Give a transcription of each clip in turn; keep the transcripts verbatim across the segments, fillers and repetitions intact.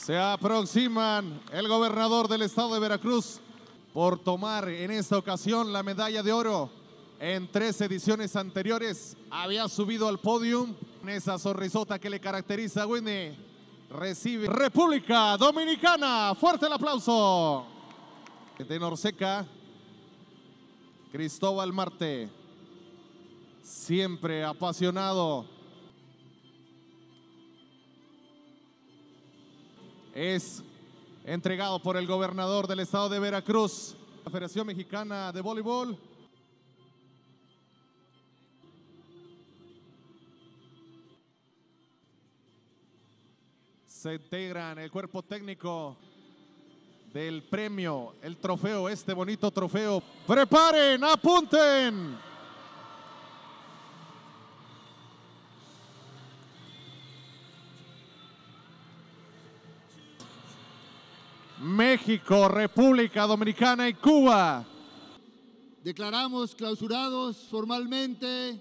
Se aproximan el gobernador del estado de Veracruz por tomar en esta ocasión la medalla de oro. En tres ediciones anteriores había subido al podium. En esa sonrisota que le caracteriza a Winnie, recibe República Dominicana. Fuerte el aplauso. De Norseca, Cristóbal Marte, siempre apasionado. Es entregado por el gobernador del estado de Veracruz, la Federación Mexicana de Voleibol. Se integran el cuerpo técnico del premio, el trofeo, este bonito trofeo. ¡Preparen, apunten! México, República Dominicana y Cuba. Declaramos clausurados formalmente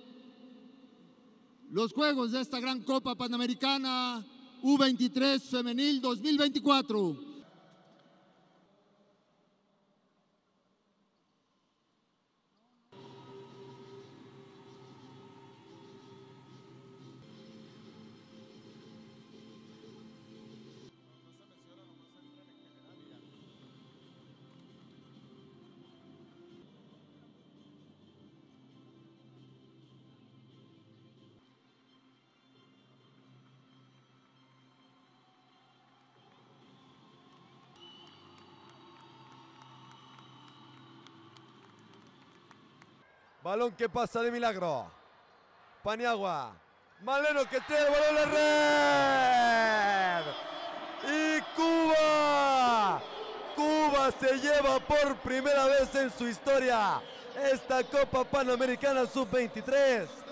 los juegos de esta gran Copa Panamericana U veintitrés Femenil dos mil veinticuatro. Balón que pasa de milagro. Paniagua. Maleno que trae el balón a la red. Y Cuba. Cuba se lleva por primera vez en su historia esta Copa Panamericana sub veintitrés.